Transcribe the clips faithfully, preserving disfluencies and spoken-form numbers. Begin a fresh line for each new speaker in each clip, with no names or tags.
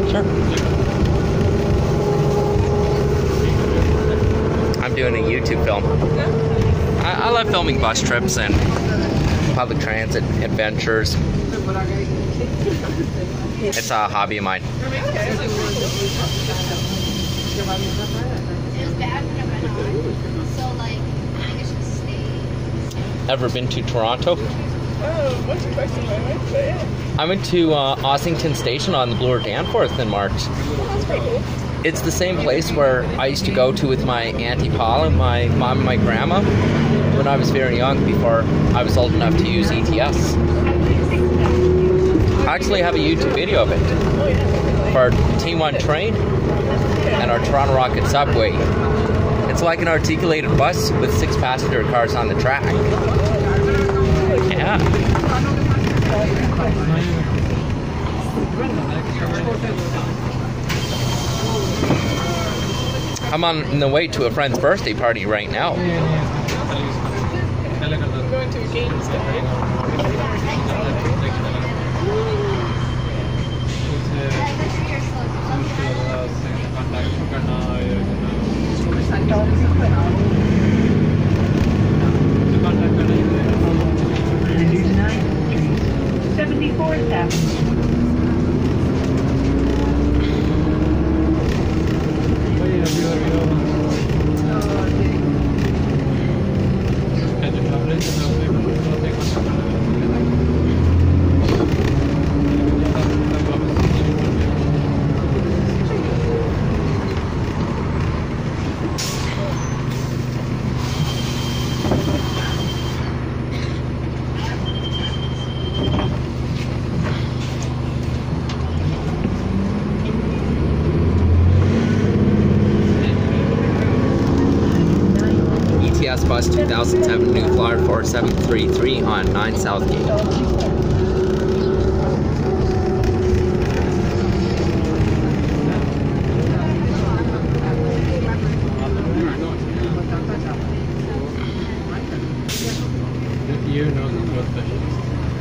Sure. I'm doing a YouTube film. I, I love filming bus trips and public transit adventures. It's a hobby of mine. Ever been to Toronto?
Oh, what's your question? I went, but yeah.
I went to uh, Ossington Station on the Bloor Danforth in March.
Oh, that's pretty cool.
It's the same place where I used to go to with my Auntie Paula, my mom and my grandma when I was very young, before I was old enough to use E T S. I actually have a YouTube video of it for our T one train and our Toronto Rocket subway. It's like an articulated bus with six passenger cars on the track. Yeah. I'm on the way to a friend's birthday party right now.
I'm going to a game tonight.
seventy-four thousand.
E T S Bus two thousand seven, new flyer four seven three three on nine Southgate.
You know the good specialist.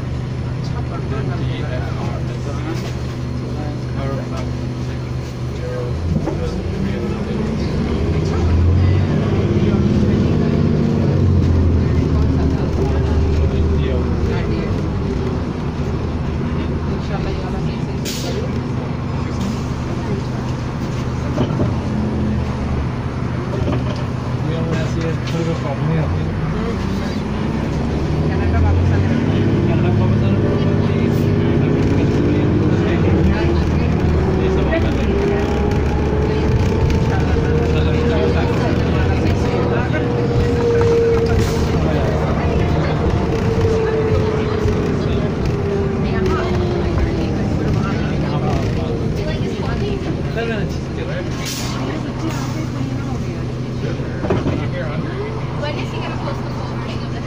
When is he going to post the full version of the